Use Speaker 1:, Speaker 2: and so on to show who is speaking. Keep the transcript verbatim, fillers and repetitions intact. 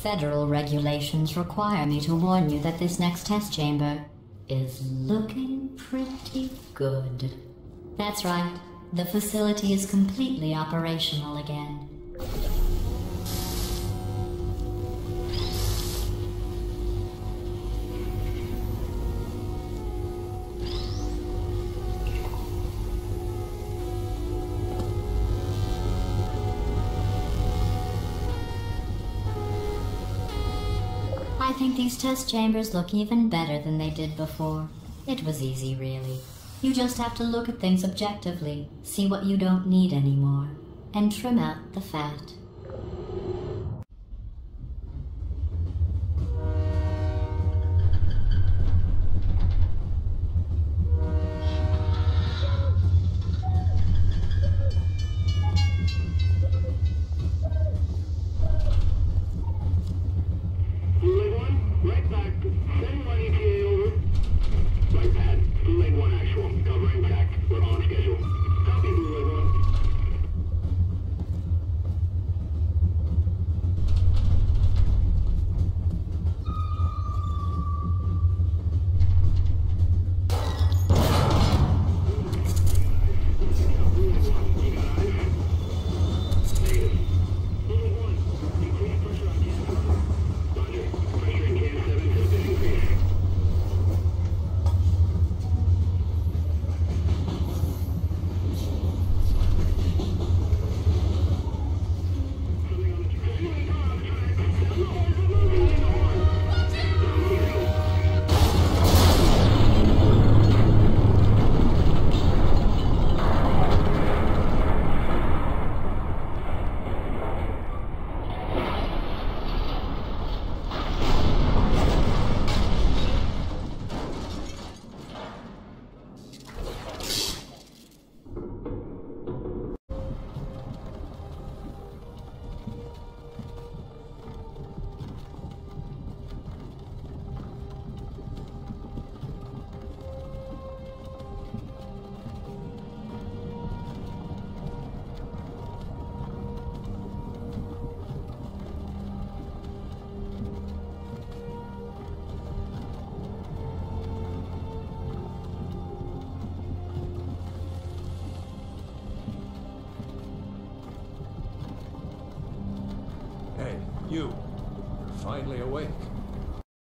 Speaker 1: Federal regulations require me to warn you that this next test chamber is looking pretty good. That's right. The facility is completely operational again. I think these test chambers look even better than they did before. It was easy, really. You just have to look at things objectively, see what you don't need anymore, and trim out the fat.
Speaker 2: Hey, you. You're finally awake.